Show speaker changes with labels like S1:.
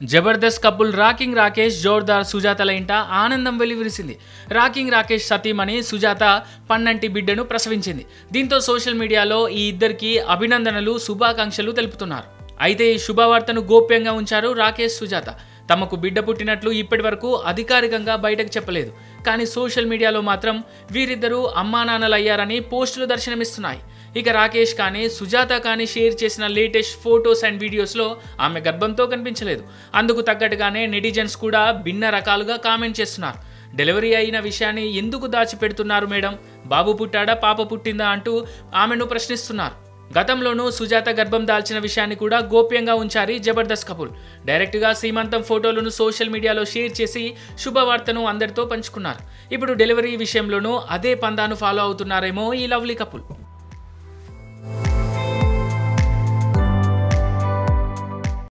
S1: Jabardasth couple rocking Rakesh Jordar సుజాతల ఇంట ఆనందం వెలువరిసింది. రాకింగ్ రాకేష్ సతీమణి సుజాత పన్నంటి బిడ్డను ప్రసవించింది. దీంతో సోషల్ మీడియాలో ఈ ఇద్దరికి అభినందనలు, శుభాకాంక్షలు తెలుపుతున్నారు. అయితే ఈ శుభవార్తను గోప్యంగా ఉంచారు రాకేష్, సుజాత. తమకు బిడ్డ పుట్టినట్లు ఇప్పటి వరకు అధికారికంగా బయటకు చెప్పలేదు. కానీ సోషల్ మీడియాలో మాత్రం వీరిద్దరూ అమ్మానాన్నలయ్యారని పోస్టులు దర్శనమిస్తున్నాయి. ఇక రాకేష్ కానీ సుజాత కానీ షేర్ చేసిన లేటెస్ట్ ఫొటోస్ అండ్ వీడియోస్లో ఆమె గర్భంతో కనిపించలేదు. అందుకు తగ్గట్టుగానే నెటిజన్స్ కూడా భిన్న రకాలుగా కామెంట్ చేస్తున్నారు. డెలివరీ అయిన విషయాన్ని ఎందుకు దాచిపెడుతున్నారు మేడం, బాబు పుట్టాడా పాప పుట్టిందా అంటూ ఆమెను ప్రశ్నిస్తున్నారు. గతంలోనూ సుజాత గర్భం దాల్చిన విషయాన్ని కూడా గోప్యంగా ఉంచారు జబర్దస్త్ కపుల్. డైరెక్ట్గా సీమంతం ఫోటోలను సోషల్ మీడియాలో షేర్ చేసి శుభవార్తను అందరితో పంచుకున్నారు. ఇప్పుడు డెలివరీ విషయంలోనూ అదే పందాను ఫాలో అవుతున్నారేమో ఈ లవ్లీ కపుల్.